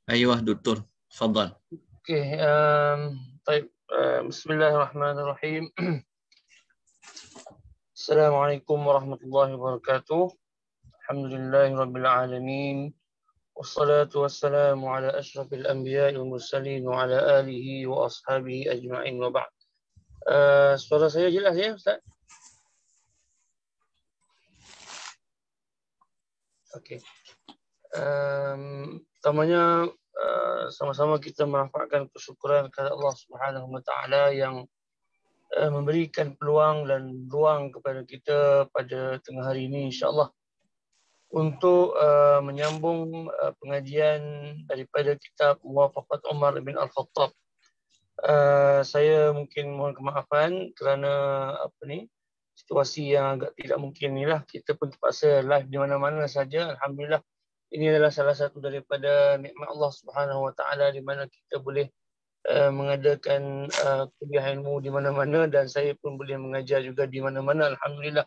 أيوه دكتور تفضل. اوكي. طيب. بسم الله الرحمن الرحيم. السلام عليكم ورحمة الله وبركاته. الحمد لله رب العالمين، والصلاة والسلام على أشرف الأنبياء والمرسلين وعلى آله وأصحابه أجمعين وبعد. Suara saya jelas ya Ustaz? Okey. Pertamanya sama-sama kita merafakkan kesyukuran kepada Allah Subhanahu Wa Taala yang memberikan peluang dan ruang kepada kita pada tengah hari ini insya-Allah untuk menyambung pengajian daripada kitab Muwafaqat Umar bin Al-Khattab. Saya mungkin mohon kemaafan kerana situasi yang agak tidak mungkin inilah, kita pun terpaksa live di mana-mana saja. Alhamdulillah, ini adalah salah satu daripada nikmat Allah Subhanahu Wa Taala di mana kita boleh mengadakan kuliah ilmu di mana-mana dan saya pun boleh mengajar juga di mana-mana. Alhamdulillah,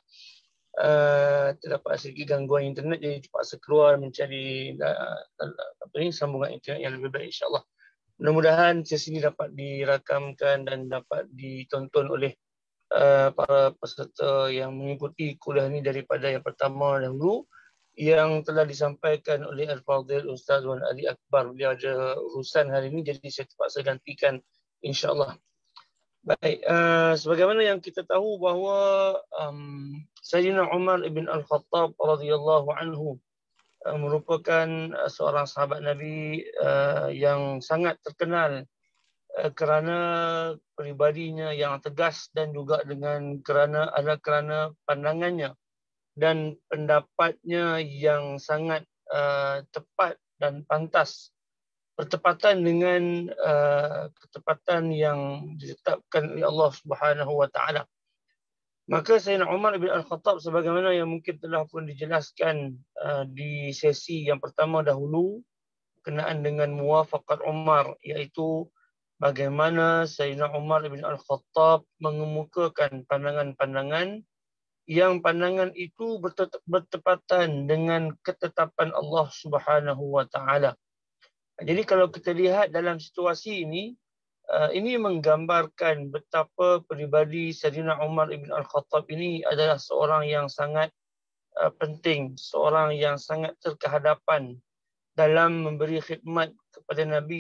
terdapat sedikit gangguan internet jadi terpaksa keluar mencari sambungan internet yang lebih baik insya-Allah. Mudah-mudahan sesi ini dapat dirakamkan dan dapat ditonton oleh para peserta yang mengikuti kuliah ini daripada yang pertama dahulu yang telah disampaikan oleh Al-Fadhil Ustaz Wan Ali Akbar. Beliau ada urusan hari ini jadi saya terpaksa gantikan insya-Allah. Baik, sebagaimana yang kita tahu bahawa Sayyidina Umar ibn Al-Khattab radhiyallahu anhu merupakan seorang sahabat Nabi yang sangat terkenal kerana peribadinya yang tegas dan juga kerana pandangannya dan pendapatnya yang sangat tepat dan pantas, bertepatan dengan ketepatan yang ditetapkan oleh Allah Subhanahu Wa Taala. Maka Sayyidina Umar bin Al-Khattab sebagaimana yang mungkin telah pun dijelaskan di sesi yang pertama dahulu berkenaan dengan Muwafaqat Umar, iaitu bagaimana Sayyidina Umar bin Al-Khattab mengemukakan pandangan-pandangan yang pandangan itu bertepatan dengan ketetapan Allah Subhanahu Wa Taala. Jadi kalau kita lihat dalam situasi ini menggambarkan betapa peribadi Sayyidina Umar ibn Al-Khattab ini adalah seorang yang sangat penting, seorang yang sangat terkehadapan dalam memberi khidmat kepada Nabi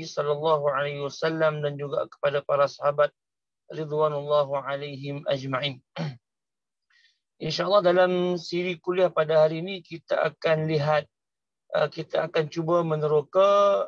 SAW dan juga kepada para sahabat ridwanullahu alaihim ajma'in. InsyaAllah dalam siri kuliah pada hari ini kita akan lihat, kita akan cuba meneroka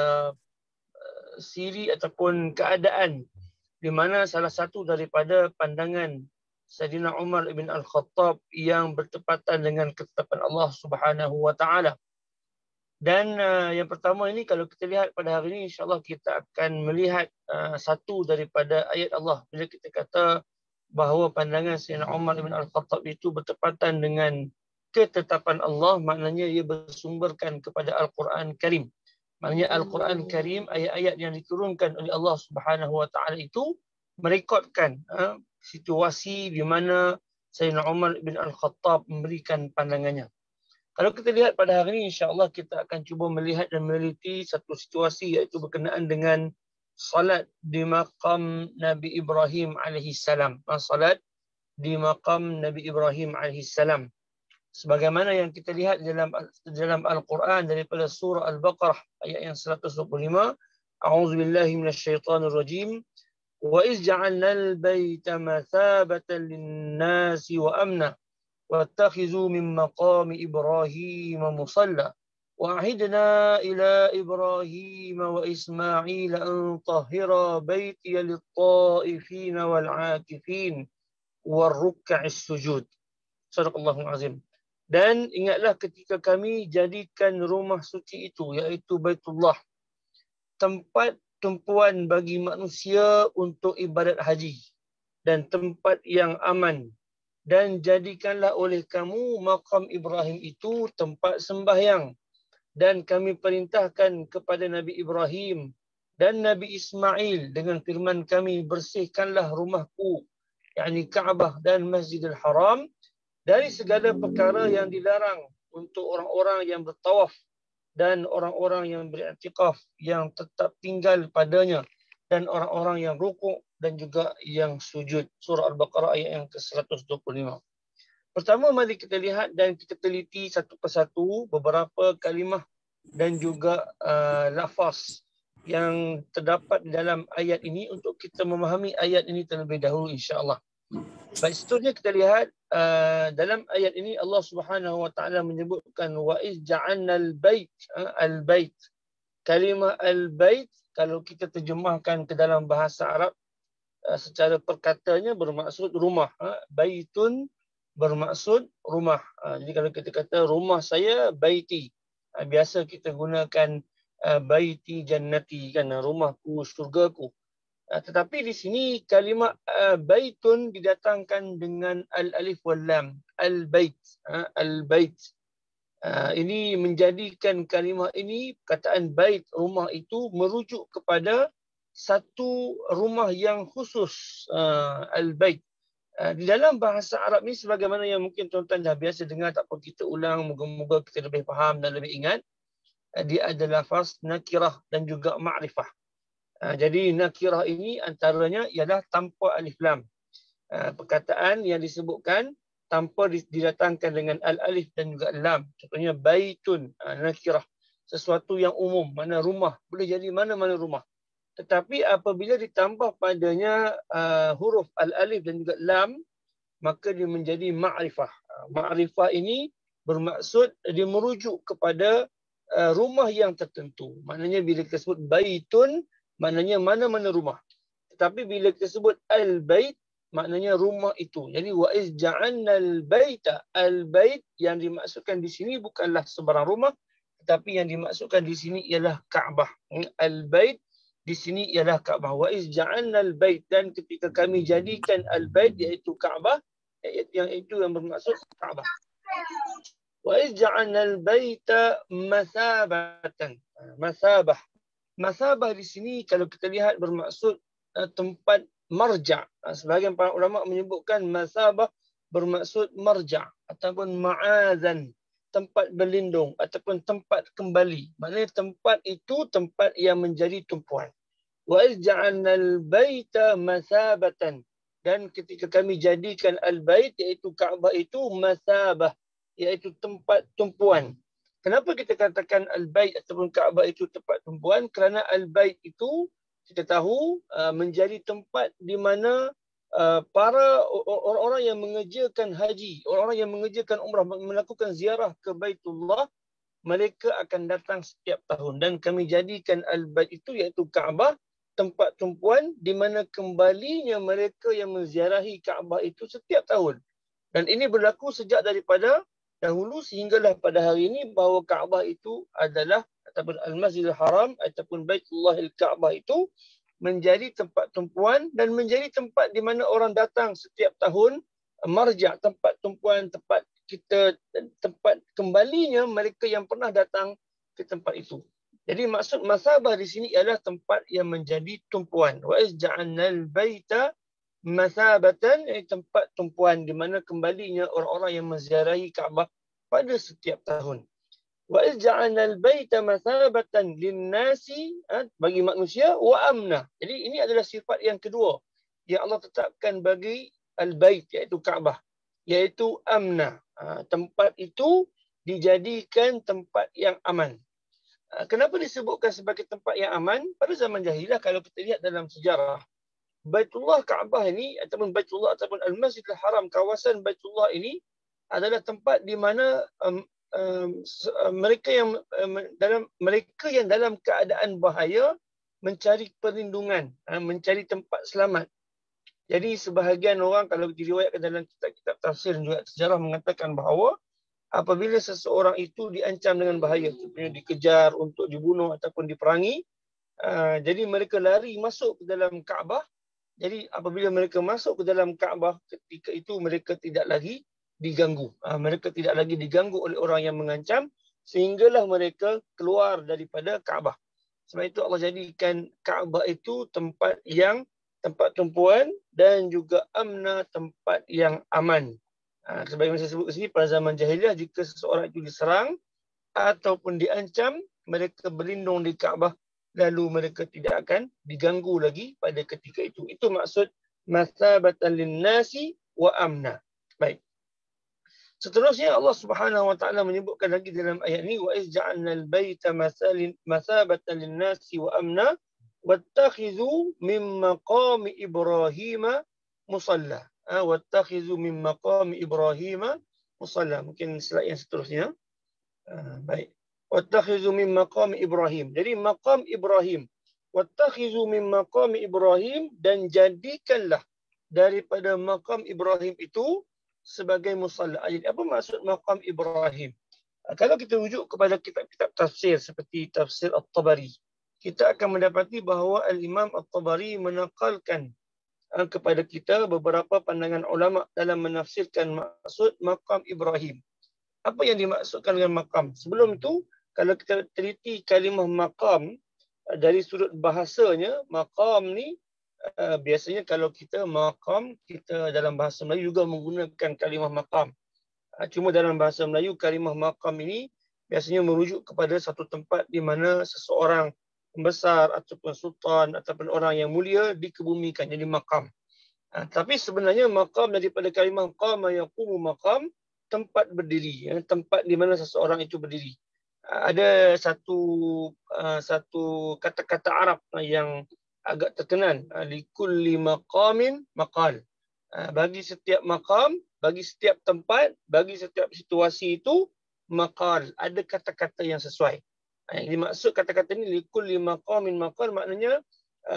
siri ataupun keadaan di mana salah satu daripada pandangan Sayyidina Umar ibn Al-Khattab yang bertepatan dengan ketetapan Allah Subhanahu Wa Taala. Dan yang pertama ini kalau kita lihat pada hari ini insyaAllah kita akan melihat satu daripada ayat Allah bila kita kata bahawa pandangan Sayyidina Umar bin Al-Khattab itu bertepatan dengan ketetapan Allah, maknanya ia bersumberkan kepada Al-Quran Karim. Maknanya Al-Quran Karim, ayat-ayat yang diturunkan oleh Allah Subhanahu Wa Taala itu merekodkan situasi di mana Sayyidina Umar bin Al-Khattab memberikan pandangannya. Kalau kita lihat pada hari ini insya-Allah kita akan cuba melihat dan meneliti satu situasi iaitu berkenaan dengan salat di maqam Nabi Ibrahim alaihi salam. Salat di maqam Nabi Ibrahim alaihi salam. Sebagaimana yang kita lihat dalam Al-Quran daripada surah Al-Baqarah ayat yang 125, A'udzubillahi minasyaitonir rajim. Wa iz ja'alnal baita mathabatan lin-nasi wa amna واتخذوا من مقام إبراهيم مصلى وعهدنا إلى إبراهيم وإسماعيل أن طهرا بيتي للطائفين والعاكفين والركع السجود. Sadaqallahul azim. Dan ingatlah ketika kami jadikan rumah suci itu, iaitu Baitullah, tempat tumpuan bagi manusia untuk ibadat haji dan tempat yang aman. Dan jadikanlah oleh kamu maqam Ibrahim itu tempat sembahyang. Dan kami perintahkan kepada Nabi Ibrahim dan Nabi Ismail dengan firman kami, bersihkanlah rumahku, yakni Kaabah dan Masjidil Haram, dari segala perkara yang dilarang untuk orang-orang yang bertawaf dan orang-orang yang beriktikaf yang tetap tinggal padanya dan orang-orang yang rukuk dan juga yang sujud. Surah Al-Baqarah ayat yang ke-125. Pertama, mari kita lihat dan kita teliti satu persatu beberapa kalimah dan juga lafaz yang terdapat di dalam ayat ini untuk kita memahami ayat ini terlebih dahulu, insya-Allah. Baik, seterusnya kita lihat dalam ayat ini Allah Subhanahu wa taala menyebutkan wa iz ja'alnal bait, al-bait. Kalimah al-bait kalau kita terjemahkan ke dalam bahasa Arab secara perkataannya bermaksud rumah. Baitun bermaksud rumah. Jadi kalau kita kata rumah saya baiti, biasa kita gunakan baiti jannati, kan, rumahku, surgaku. Tetapi di sini kalimah baitun didatangkan dengan al-alif wal lam, al-bait, al-bait. Ini menjadikan kalimah ini, perkataan bait, rumah itu merujuk kepada satu rumah yang khusus, al-bait. Di dalam bahasa Arab ni, sebagaimana yang mungkin tuan-tuan dah biasa dengar, tak perlu kita ulang, moga-moga kita lebih faham dan lebih ingat. Dia adalah lafaz nakirah dan juga ma'rifah. Jadi nakirah ini antaranya ialah tanpa alif lam. Perkataan yang disebutkan tanpa didatangkan dengan al-alif dan juga lam. Contohnya baitun, nakirah. Sesuatu yang umum, mana rumah. Boleh jadi mana-mana rumah. Tetapi apabila ditambah padanya huruf al-alif dan juga lam, maka dia menjadi ma'rifah. Ma'rifah ini bermaksud dia merujuk kepada rumah yang tertentu. Maknanya bila kita sebut baitun, maknanya mana-mana rumah. Tetapi bila kita sebut al-bait, maknanya rumah itu. Jadi wa iz ja'alnal baita, al-bait yang dimaksudkan di sini bukanlah sebarang rumah, tetapi yang dimaksudkan di sini ialah Kaabah. Al-bait di sini ialah Kaabah. Wa iz ja'alnal bait, dan ketika kami jadikan al-bait iaitu Kaabah, yang itu yang bermaksud Kaabah. Wa iz ja'alnal baita masabatan. Masabah. Masabah di sini kalau kita lihat bermaksud tempat marja'. Sebahagian para ulama menyebutkan masabah bermaksud marja' ataupun ma'azan, tempat berlindung ataupun tempat kembali. Maknanya tempat itu tempat yang menjadi tumpuan. Wa iz ja'alnal baita masabatan, dan ketika kami jadikan al-bait iaitu Kaabah itu masabah, iaitu tempat tumpuan. Kenapa kita katakan al-bait ataupun Kaabah itu tempat tumpuan? Kerana al-bait itu kita tahu menjadi tempat di mana para orang-orang yang mengerjakan haji, orang-orang yang mengerjakan umrah, melakukan ziarah ke Baitullah, mereka akan datang setiap tahun. Dan kami jadikan al-bait itu iaitu Kaabah tempat tumpuan di mana kembalinya mereka yang menziarahi Kaabah itu setiap tahun. Dan ini berlaku sejak daripada dahulu sehinggalah pada hari ini, bahawa Kaabah itu adalah ataupun Al-Masjidil Haram ataupun Baitullahil Kaabah itu menjadi tempat tumpuan dan menjadi tempat di mana orang datang setiap tahun, marja', tempat tumpuan, tempat kembalinya mereka yang pernah datang ke tempat itu. Jadi maksud masabah di sini ialah tempat yang menjadi tumpuan. Wa iz ja'alnal baita masabatan, tempat tumpuan di mana kembalinya orang-orang yang menziarahi Kaabah pada setiap tahun. Wa iz ja'alnal baita masabatan lin-nasi, bagi manusia, wa amna. Jadi ini adalah sifat yang kedua yang Allah tetapkan bagi al-bait iaitu Kaabah, iaitu amna. Tempat itu dijadikan tempat yang aman. Kenapa disebutkan sebagai tempat yang aman? Pada zaman jahiliyah kalau kita lihat dalam sejarah, Baitullah Kaabah ini ataupun Baitullah ataupun Al-Masjidil Haram, kawasan Baitullah ini adalah tempat di mana mereka yang dalam keadaan bahaya mencari perlindungan, mencari tempat selamat. Jadi sebahagian orang kalau diriwayatkan dalam kitab-kitab tafsir dan juga sejarah mengatakan bahawa apabila seseorang itu diancam dengan bahaya, contohnya dikejar untuk dibunuh ataupun diperangi, jadi mereka lari masuk ke dalam Kaabah. Jadi apabila mereka masuk ke dalam Kaabah, ketika itu mereka tidak lagi diganggu. Mereka tidak lagi diganggu oleh orang yang mengancam, sehinggalah mereka keluar daripada Kaabah. Sebab itu Allah jadikan Kaabah itu tempat tumpuan dan juga amna, tempat yang aman. Sebagaimana saya sebut di sini, pada zaman jahiliah jika seseorang itu diserang, ataupun diancam, mereka berlindung di Kaabah, lalu mereka tidak akan diganggu lagi pada ketika itu. Itu maksud mathabatan linnasi wa amna. Baik. Seterusnya Allah Subhanahu wa taala menyebutkan lagi dalam ayat ini, wa iz ja'alnal baita mathabatan linnasi wa amna wattakhidhu min maqami Ibrahim musalla. Wattakhidhu min maqami Ibrahim musalla. Mungkin slide yang seterusnya. Baik. Wattakhidhu min maqami Ibrahim. Jadi maqam Ibrahim. Wattakhidhu min maqami Ibrahim, dan jadikanlah daripada maqam Ibrahim itu sebagai musalla. Jadi apa maksud maqam Ibrahim? Kalau kita rujuk kepada kitab-kitab tafsir seperti tafsir At-Tabari, kita akan mendapati bahawa Al-Imam At-Tabari menakalkan kepada kita beberapa pandangan ulama dalam menafsirkan maksud maqam Ibrahim. Apa yang dimaksudkan dengan maqam? Sebelum itu, kalau kita teliti kalimah maqam dari sudut bahasanya, maqam ni biasanya kalau kita maqam, kita dalam bahasa Melayu juga menggunakan kalimah maqam. Cuma dalam bahasa Melayu, kalimah maqam ini biasanya merujuk kepada satu tempat di mana seseorang pembesar ataupun sultan ataupun orang yang mulia dikebumikan, jadi maqam. Tapi sebenarnya maqam daripada kalimah qama yaqumu maqam, tempat berdiri, tempat di mana seseorang itu berdiri. Ada satu kata-kata Arab yang agak terkenal, likulli maqamin maqal. Bagi setiap maqam, bagi setiap tempat, bagi setiap situasi itu maqal, ada kata-kata yang sesuai. Yang dimaksud kata-kata ini likulli maqamin maqal, maknanya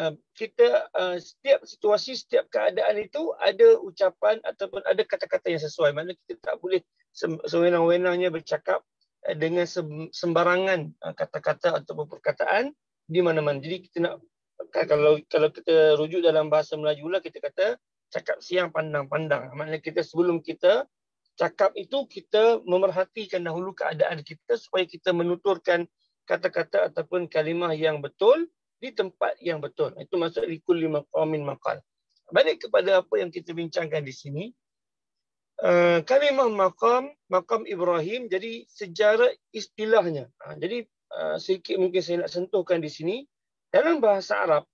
kita setiap situasi, setiap keadaan itu ada ucapan ataupun ada kata-kata yang sesuai. Maknanya kita tak boleh sewenang-wenangnya bercakap dengan sembarangan kata-kata ataupun perkataan di mana-mana. Jadi kita nak, kalau kita rujuk dalam bahasa Melayu lah, kita kata cakap siang pandang-pandang. Maknanya kita sebelum kita cakap itu, kita memerhatikan dahulu keadaan kita supaya kita menuturkan kata-kata ataupun kalimah yang betul di tempat yang betul. Itu maksud likulli maqamin maqal. Balik kepada apa yang kita bincangkan di sini. Kalimah maqam Ibrahim, jadi sejarah istilahnya. Jadi sedikit mungkin saya nak sentuhkan di sini. Dalam bahasa Arab,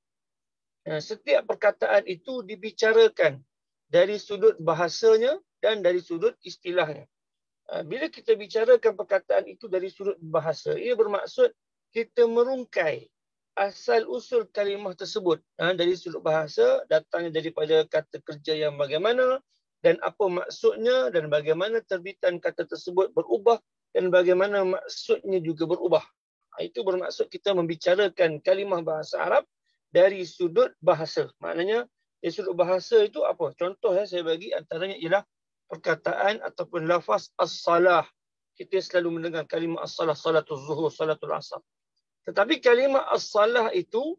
setiap perkataan itu dibicarakan dari sudut bahasanya dan dari sudut istilahnya. Bila kita bicarakan perkataan itu dari sudut bahasa, ia bermaksud kita merungkai asal-usul kalimah tersebut dari sudut bahasa, datangnya daripada kata kerja yang bagaimana, dan apa maksudnya, dan bagaimana terbitan kata tersebut berubah, dan bagaimana maksudnya juga berubah. Itu bermaksud kita membicarakan kalimah bahasa Arab dari sudut bahasa. Maknanya dari sudut bahasa itu apa? Contoh saya bagi antaranya ialah perkataan ataupun lafaz as-salah. Kita selalu mendengar kalimah as-salah, salatul zuhur, salatul asar. Tetapi kalimah as-salah itu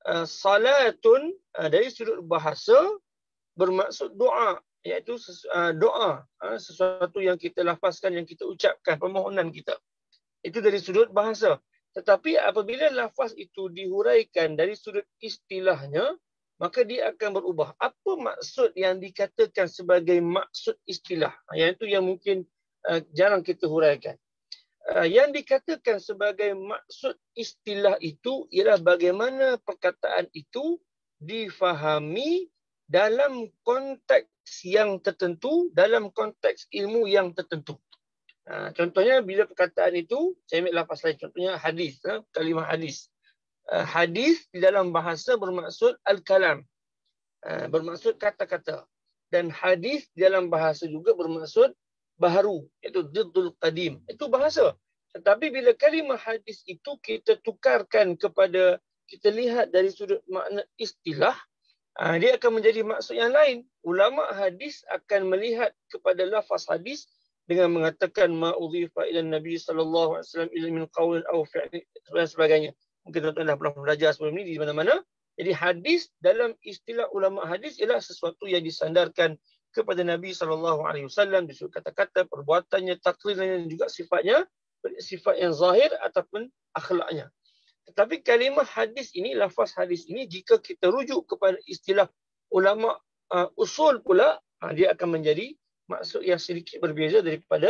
salatun dari sudut bahasa bermaksud doa, iaitu doa, sesuatu yang kita lafazkan, yang kita ucapkan, permohonan kita. Itu dari sudut bahasa. Tetapi apabila lafaz itu dihuraikan dari sudut istilahnya, maka dia akan berubah. Apa maksud yang dikatakan sebagai maksud istilah? Yang itu yang mungkin jarang kita huraikan. Yang dikatakan sebagai maksud istilah itu ialah bagaimana perkataan itu difahami dalam konteks yang tertentu, dalam konteks ilmu yang tertentu. Contohnya bila perkataan itu, saya ambil lafaz lain, contohnya hadis, kalimah hadis. Hadis di dalam bahasa bermaksud al-kalam, bermaksud kata-kata. Dan hadis di dalam bahasa juga bermaksud baharu, iaitu diddul qadim. Itu bahasa. Tetapi bila kalimah hadis itu kita tukarkan kepada, kita lihat dari sudut makna istilah, dia akan menjadi maksud yang lain. Ulama hadis akan melihat kepada lafaz hadis dengan mengatakan ma'udhifa ila Nabi sallallahu alaihi wasallam ila min qaulin aw fi'lin dan sebagainya. Mungkin tuan-tuan dah pernah belajar sebelum ini di mana-mana. Jadi hadis dalam istilah ulama hadis ialah sesuatu yang disandarkan kepada Nabi SAW, disebut kata-kata, perbuatannya, takrirnya, dan juga sifatnya, sifat yang zahir ataupun akhlaknya. Tetapi kalimah hadis ini, lafaz hadis ini, jika kita rujuk kepada istilah ulama usul pula, dia akan menjadi maksud yang sedikit berbeza daripada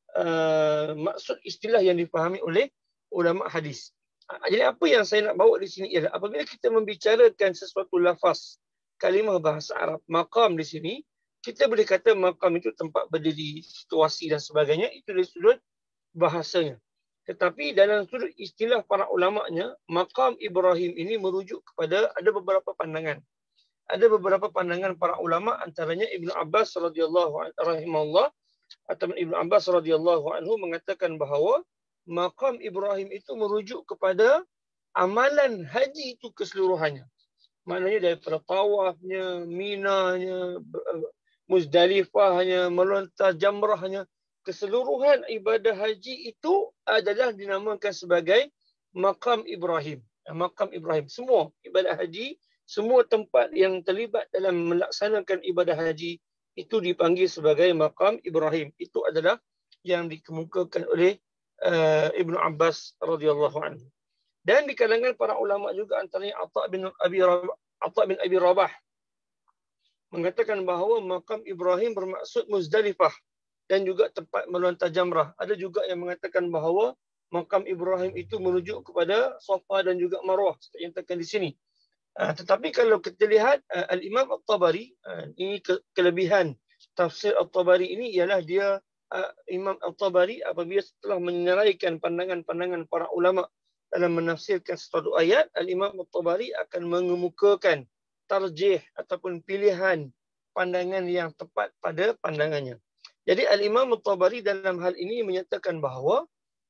maksud istilah yang difahami oleh ulama hadis. Jadi apa yang saya nak bawa di sini ialah apabila kita membicarakan sesuatu lafaz kalimah bahasa Arab, maqam di sini, kita boleh kata maqam itu tempat berdiri, situasi dan sebagainya, itu dari sudut bahasanya. Tetapi dalam sudut istilah para ulama'nya, maqam Ibrahim ini merujuk kepada ada beberapa pandangan. Ada beberapa pandangan para ulama, antaranya Ibnu Abbas radhiyallahu rahimahullah atau Ibnu Abbas radhiyallahu anhu mengatakan bahawa maqam Ibrahim itu merujuk kepada amalan haji itu keseluruhannya. Maknanya daripada tawafnya, minanya, Muzdalifahnya, melontar jamrahnya, keseluruhan ibadah haji itu adalah dinamakan sebagai maqam Ibrahim. Maqam Ibrahim. Semua ibadah haji, semua tempat yang terlibat dalam melaksanakan ibadah haji itu dipanggil sebagai maqam Ibrahim. Itu adalah yang dikemukakan oleh Ibnu Abbas radhiyallahu anhu. Dan di kalangan para ulama juga antaranya Atha bin Abi Rabah mengatakan bahawa maqam Ibrahim bermaksud Muzdalifah dan juga tempat melontar jamrah. Ada juga yang mengatakan bahawa maqam Ibrahim itu merujuk kepada Safa dan juga Marwah seperti yang terkait di sini. Tetapi kalau kita lihat Al-Imam At-Tabari, ini kelebihan tafsir At-Tabari ini ialah dia Imam At-Tabari apabila setelah menyeraikan pandangan-pandangan para ulama dalam menafsirkan suatu ayat, Al-Imam At-Tabari akan mengemukakan tarjih ataupun pilihan pandangan yang tepat pada pandangannya. Jadi Al-Imam At-Tabari dalam hal ini menyatakan bahawa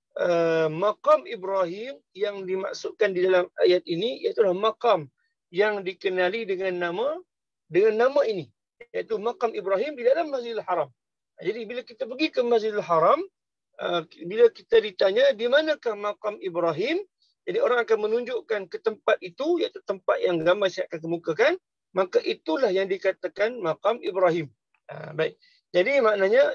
maqam Ibrahim yang dimaksudkan di dalam ayat ini iaitu maqam yang dikenali dengan nama ini, iaitu maqam Ibrahim di dalam Masjidil Haram. Jadi bila kita pergi ke Masjidil Haram, bila kita ditanya di manakah maqam Ibrahim, jadi orang akan menunjukkan ke tempat itu, iaitu tempat yang gambar saya akan kemukakan, maka itulah yang dikatakan maqam Ibrahim. Baik. Jadi maknanya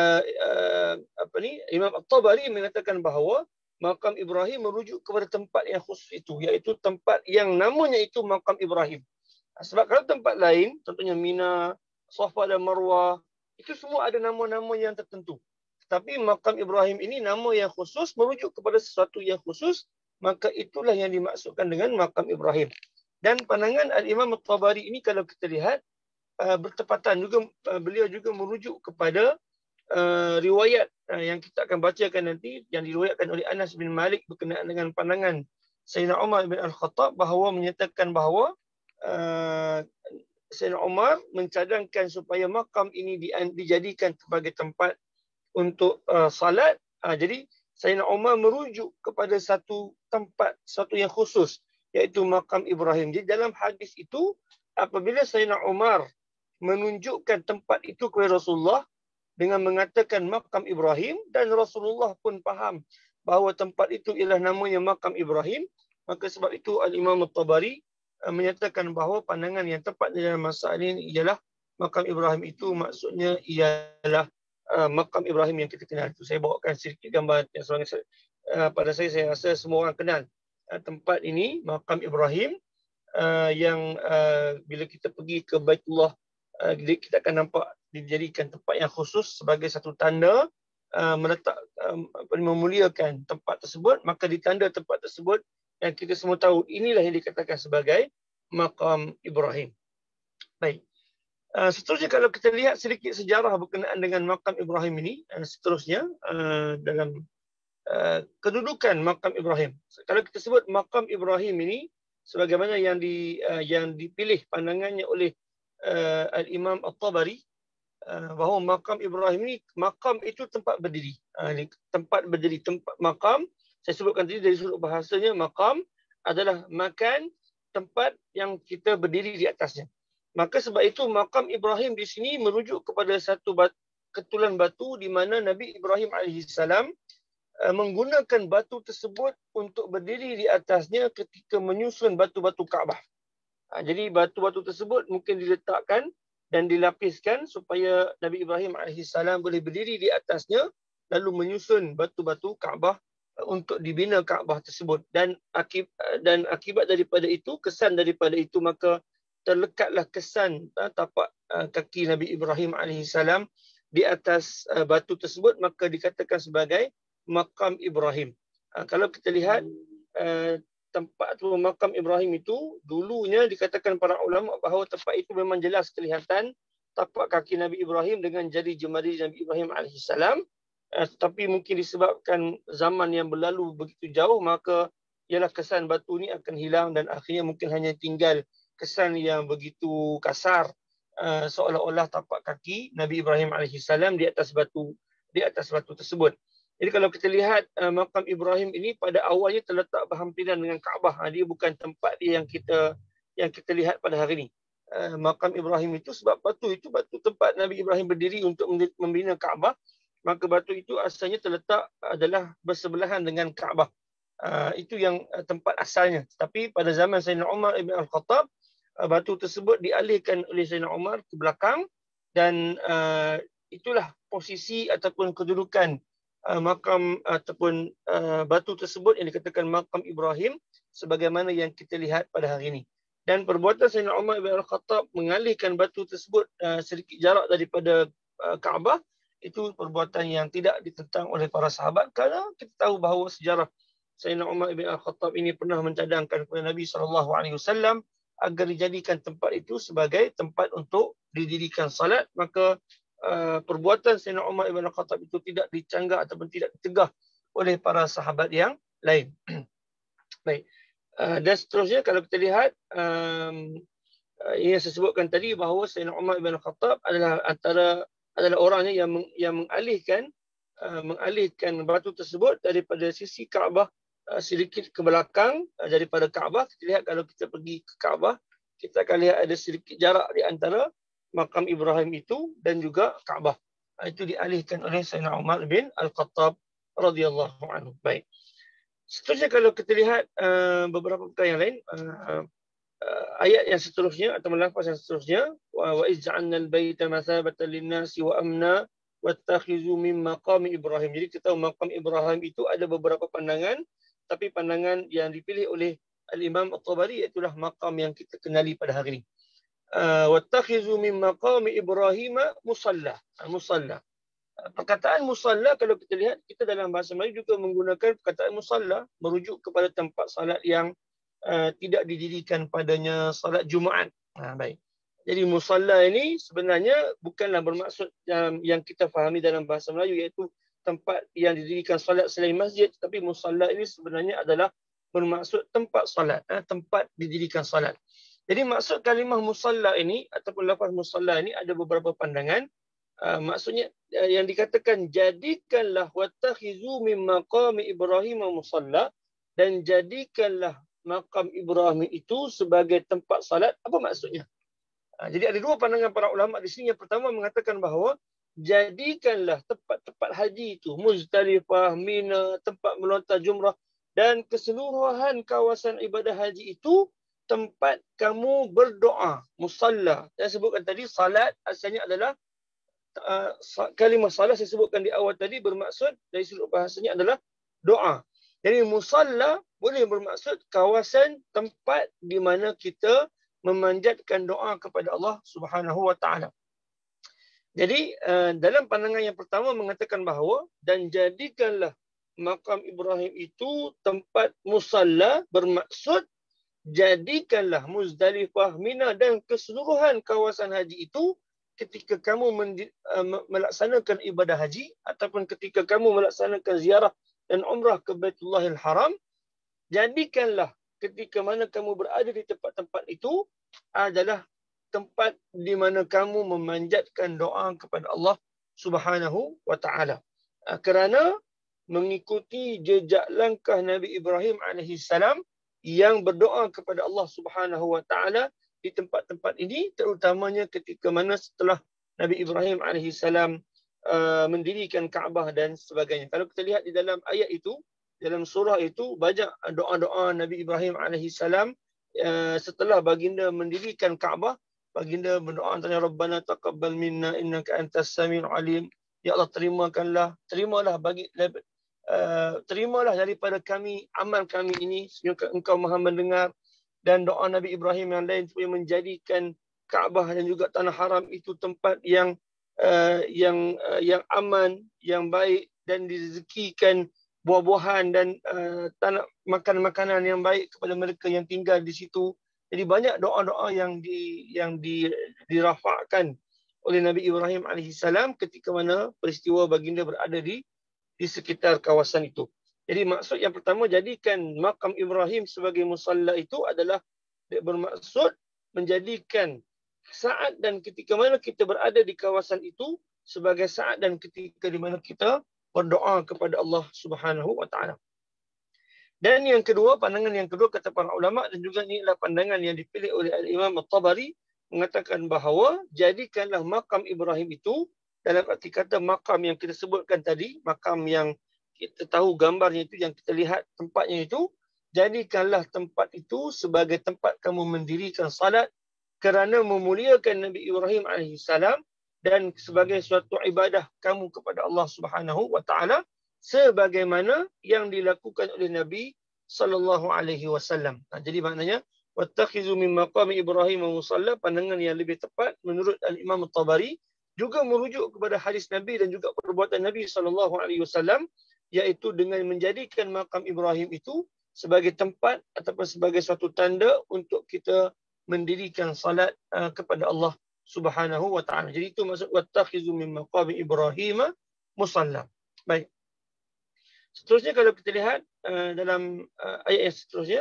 Imam At-Tabari mengatakan bahawa maqam Ibrahim merujuk kepada tempat yang khusus itu, iaitu tempat yang namanya itu maqam Ibrahim. Sebab kalau tempat lain, contohnya Mina, Safa dan Marwah, itu semua ada nama-nama yang tertentu. Tapi maqam Ibrahim ini nama yang khusus, merujuk kepada sesuatu yang khusus, maka itulah yang dimaksudkan dengan maqam Ibrahim. Dan pandangan Al-Imam At-Tabari ini kalau kita lihat bertepatan juga, beliau juga merujuk kepada riwayat yang kita akan bacakan nanti yang diriwayatkan oleh Anas bin Malik berkenaan dengan pandangan Sayyidina Umar bin Al-Khattab bahawa menyatakan bahawa Sayyidina Umar mencadangkan supaya makam ini dijadikan sebagai tempat untuk salat. Jadi Sayyidina Umar merujuk kepada satu tempat, satu yang khusus, iaitu makam Ibrahim. Jadi dalam hadis itu, apabila Sayyidina Umar menunjukkan tempat itu kepada Rasulullah dengan mengatakan makam Ibrahim, dan Rasulullah pun faham bahawa tempat itu ialah namanya makam Ibrahim, maka sebab itu Al-Imam At-Tabari menyatakan bahawa pandangan yang tepat dalam masalah ini ialah makam Ibrahim itu maksudnya ialah makam Ibrahim yang kita kenal itu. Saya bawakan sedikit gambar yang sebenarnya pada saya rasa semua orang kenal tempat ini, makam Ibrahim, yang bila kita pergi ke Baitullah, kita akan nampak dijadikan tempat yang khusus sebagai satu tanda meletak memuliakan tempat tersebut. Maka di tanda tempat tersebut yang kita semua tahu, inilah yang dikatakan sebagai maqam Ibrahim. Baik. Seterusnya kalau kita lihat sedikit sejarah berkenaan dengan maqam Ibrahim ini, seterusnya dalam kedudukan maqam Ibrahim. Kalau kita sebut maqam Ibrahim ini sebagaimana yang dipilih pandangannya oleh Al-Imam At-Tabari, bahawa maqam Ibrahim ini, maqam itu tempat berdiri. Tempat berdiri, tempat maqam. Saya sebutkan tadi dari sudut bahasanya, maqam adalah makan, tempat yang kita berdiri di atasnya. Maka sebab itu maqam Ibrahim di sini merujuk kepada satu ketulan batu di mana Nabi Ibrahim AS menggunakan batu tersebut untuk berdiri di atasnya ketika menyusun batu-batu Kaabah. Jadi batu-batu tersebut mungkin diletakkan dan dilapiskan supaya Nabi Ibrahim AS boleh berdiri di atasnya lalu menyusun batu-batu Kaabah untuk dibina Kaabah tersebut. Dan akibat daripada itu, kesan daripada itu, maka terlekatlah kesan tapak kaki Nabi Ibrahim AS di atas batu tersebut, maka dikatakan sebagai makam Ibrahim. Kalau kita lihat tempat atau makam Ibrahim itu, dulunya dikatakan para ulama bahawa tempat itu memang jelas kelihatan tapak kaki Nabi Ibrahim dengan jari jemari Nabi Ibrahim alaihissalam. Tapi mungkin disebabkan zaman yang berlalu begitu jauh, maka ialah kesan batu ni akan hilang dan akhirnya mungkin hanya tinggal kesan yang begitu kasar, seolah-olah tapak kaki Nabi Ibrahim alaihissalam di atas batu tersebut. Jadi kalau kita lihat makam Ibrahim ini pada awalnya terletak berhampiran dengan Kaabah. Dia bukan tempat dia yang kita lihat pada hari ini. Makam Ibrahim itu sebab batu tempat Nabi Ibrahim berdiri untuk membina Kaabah. Maka batu itu asalnya terletak adalah bersebelahan dengan Kaabah. Itu yang tempat asalnya. Tapi pada zaman Sayyidina Umar ibn Al-Khattab, batu tersebut dialihkan oleh Sayyidina Umar ke belakang dan itulah posisi ataupun kedudukan makam ataupun batu tersebut yang dikatakan makam Ibrahim sebagaimana yang kita lihat pada hari ini. Dan perbuatan Sayyidina Umar ibn Al-Khattab mengalihkan batu tersebut sedikit jarak daripada Kaabah, itu perbuatan yang tidak ditentang oleh para sahabat, kerana kita tahu bahawa sejarah Sayyidina Umar ibn Al-Khattab ini pernah mencadangkan kepada Nabi SAW agar dijadikan tempat itu sebagai tempat untuk didirikan salat. Maka perbuatan Sayyidina Umar ibn Al-Khattab itu tidak dicanggah ataupun tidak ditegah oleh para sahabat yang lain. Baik. Dan seterusnya kalau kita lihat yang saya sebutkan tadi bahawa Sayyidina Umar ibn Al-Khattab adalah orangnya yang mengalihkan batu tersebut daripada sisi Kaabah sedikit ke belakang daripada Kaabah. Kita lihat kalau kita pergi ke Kaabah, kita akan lihat ada sedikit jarak di antara makam Ibrahim itu dan juga Kaabah. Itu dialihkan oleh Sayyidina Umar bin Al-Khattab radhiyallahu anhu. Baik. Seterusnya kalau kita lihat beberapa perkara yang lain, ayat yang seterusnya atau lafaz yang seterusnya, wa iz'alnal baita mathabatan lin-nasi wa amna wattakhizu min maqami Ibrahim. Jadi kita tahu makam Ibrahim itu ada beberapa pandangan, tapi pandangan yang dipilih oleh Al-Imam At-Tabari iaitulah makam yang kita kenali pada hari ini. Wattakhizu min maqami Ibrahim musalla. Perkataan musalla kalau kita lihat, kita dalam bahasa Melayu juga menggunakan perkataan musalla merujuk kepada tempat salat yang tidak didirikan padanya salat Jumaat. Baik. Jadi musalla ini sebenarnya bukanlah bermaksud yang kita fahami dalam bahasa Melayu iaitu tempat yang didirikan salat selain masjid, tapi musalla ini sebenarnya adalah bermaksud tempat salat, tempat didirikan salat. Jadi maksud kalimah musalla ini ataupun lafaz musalla ini ada beberapa pandangan. Maksudnya yang dikatakan jadikanlah wattakhizu min maqami Ibrahim musalla, dan jadikanlah makam Ibrahim itu sebagai tempat salat. Apa maksudnya? Jadi ada dua pandangan para ulama di sini. Yang pertama mengatakan bahawa jadikanlah tempat-tempat haji itu, Muzdalifah, Mina, tempat melontar jumrah dan keseluruhan kawasan ibadah haji itu tempat kamu berdoa, musalla. Saya sebutkan tadi salat asalnya adalah kalimah salat saya sebutkan di awal tadi bermaksud dari sudut bahasanya adalah doa. Jadi musalla boleh bermaksud kawasan tempat di mana kita memanjatkan doa kepada Allah Subhanahu wa taala. Jadi dalam pandangan yang pertama mengatakan bahawa dan jadikanlah makam Ibrahim itu tempat musalla, bermaksud jadikanlah Muzdalifah, Mina dan keseluruhan kawasan haji itu ketika kamu melaksanakan ibadah haji ataupun ketika kamu melaksanakan ziarah dan umrah ke Baitullahil Haram, jadikanlah ketika mana kamu berada di tempat-tempat itu adalah tempat di mana kamu memanjatkan doa kepada Allah Subhanahu wa taala. Kerana mengikuti jejak langkah Nabi Ibrahim alaihissalam yang berdoa kepada Allah Subhanahu wa taala di tempat-tempat ini, terutamanya ketika mana setelah Nabi Ibrahim alaihissalam mendirikan Kaabah dan sebagainya. Kalau kita lihat di dalam ayat itu, dalam surah itu banyak doa-doa Nabi Ibrahim alaihissalam setelah baginda mendirikan Kaabah. Baginda berdoa antara Rabbana taqabbal minna innaka antas samiul alim. Ya Allah, terimalah daripada kami amal kami ini, sehingga Engkau Maha mendengar. Dan doa Nabi Ibrahim yang lain supaya menjadikan Kaabah dan juga tanah haram itu tempat yang yang aman, yang baik, dan direzekikan buah-buahan dan tanah makanan-makanan yang baik kepada mereka yang tinggal di situ. Jadi banyak doa-doa yang dirafakkan oleh Nabi Ibrahim alaihissalam ketika mana peristiwa baginda berada di sekitar kawasan itu. Jadi maksud yang pertama, jadikan makam Ibrahim sebagai musalla itu adalah bermaksud menjadikan saat dan ketika mana kita berada di kawasan itu sebagai saat dan ketika di mana kita berdoa kepada Allah Subhanahu wa taala. Dan yang kedua, pandangan yang kedua kata para ulama, dan juga ini adalah pandangan yang dipilih oleh Al-Imam At-Tabari, mengatakan bahawa jadikanlah makam Ibrahim itu, dalam arti kata makam yang kita sebutkan tadi, makam yang kita tahu gambarnya itu, yang kita lihat tempatnya itu, jadikanlah tempat itu sebagai tempat kamu mendirikan salat kerana memuliakan Nabi Ibrahim alaihissalam dan sebagai suatu ibadah kamu kepada Allah Subhanahu wa taala sebagaimana yang dilakukan oleh Nabi sallallahu alaihi wasallam. Jadi maknanya wattakhizu min maqami Ibrahim musalla, pandangan yang lebih tepat menurut Al-Imam At-Tabari juga merujuk kepada hadis Nabi dan juga perbuatan Nabi sallallahu alaihi wasallam, iaitu dengan menjadikan makam Ibrahim itu sebagai tempat ataupun sebagai suatu tanda untuk kita mendirikan salat kepada Allah Subhanahu wa taala. Jadi itu maksud wattakhizu min maqami Ibrahim musalla. Baik. Seterusnya kalau kita lihat dalam ayat yang seterusnya,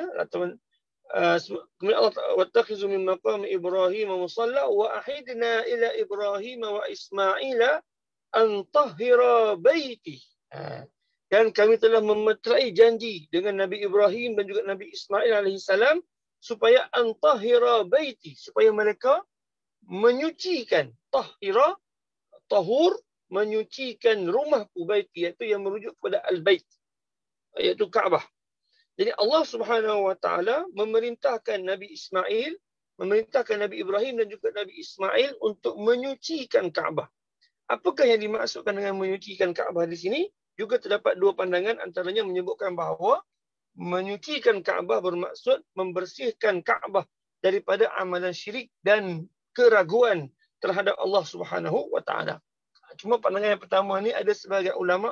kemudian Allah wattakhizu min maqami Ibrahim musalla wa ahidna ila Ibrahim wa Ismaila an tahhira baiti. Dan kami telah memeterai janji dengan Nabi Ibrahim dan juga Nabi Ismail alaihissalam supaya an tahhira baiti, supaya mereka menyucikan, tahhira, tahur, menyucikan rumahku, baiti, iaitu yang merujuk kepada al-bait, iaitu Kaabah. Jadi Allah Subhanahu wa taala memerintahkan Nabi Ismail, memerintahkan Nabi Ibrahim dan juga Nabi Ismail untuk menyucikan Kaabah. Apakah yang dimaksudkan dengan menyucikan Kaabah di sini? Juga terdapat dua pandangan, antaranya menyebutkan bahawa menyucikan Kaabah bermaksud membersihkan Kaabah daripada amalan syirik dan keraguan terhadap Allah Subhanahu wa taala. Cuma pandangan yang pertama ni ada sebagian ulama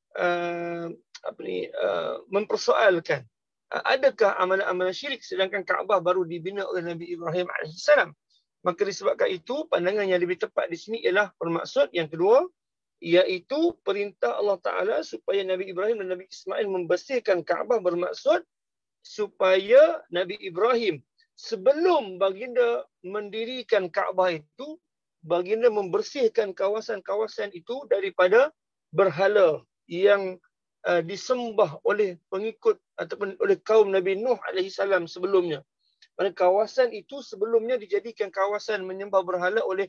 mempersoalkan, adakah amalan-amalan syirik sedangkan Kaabah baru dibina oleh Nabi Ibrahim alaihissalam? Maka disebabkan itu, pandangan yang lebih tepat di sini ialah bermaksud yang kedua, iaitu perintah Allah Ta'ala supaya Nabi Ibrahim dan Nabi Ismail membersihkan Kaabah, bermaksud supaya Nabi Ibrahim sebelum baginda mendirikan Kaabah itu, baginda membersihkan kawasan-kawasan itu daripada berhala yang disembah oleh pengikut ataupun oleh kaum Nabi Nuh alaihissalam sebelumnya. Pada kawasan itu sebelumnya dijadikan kawasan menyembah berhala oleh